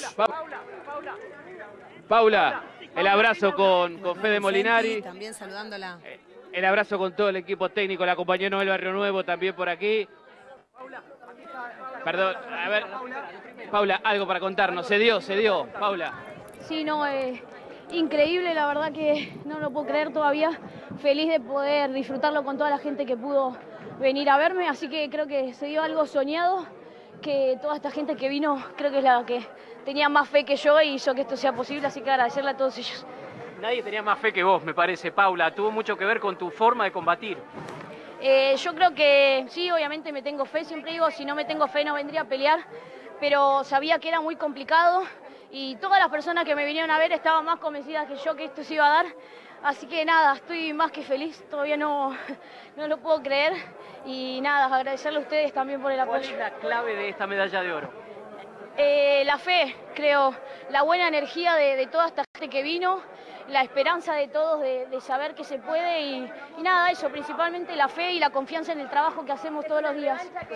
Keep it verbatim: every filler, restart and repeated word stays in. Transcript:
Pa Paula, el abrazo con, con Fede Molinari. También saludándola. El abrazo con todo el equipo técnico, la compañía Noel Barrio Nuevo también por aquí. Perdón, a ver, Paula, algo para contarnos. Se dio, se dio, Paula. Sí, no, eh, increíble, la verdad que no lo puedo creer todavía. Feliz de poder disfrutarlo con toda la gente que pudo venir a verme, así que creo que se dio algo soñado, que toda esta gente que vino creo que es la que tenía más fe que yo y hizo que esto sea posible, así que agradecerle a todos ellos. Nadie tenía más fe que vos, me parece, Paula. Tuvo mucho que ver con tu forma de combatir. Eh, yo creo que sí, obviamente me tengo fe, siempre digo, si no me tengo fe no vendría a pelear, pero sabía que era muy complicado y todas las personas que me vinieron a ver estaban más convencidas que yo que esto se iba a dar, así que nada, estoy más que feliz, todavía no, no lo puedo creer y nada, agradecerle a ustedes también por el apoyo. ¿Cuál es la clave de esta medalla de oro? Eh, la fe, creo, la buena energía de, de toda esta gente que vino, la esperanza de todos de, de saber que se puede y, y nada, eso, principalmente la fe y la confianza en el trabajo que hacemos todos los días.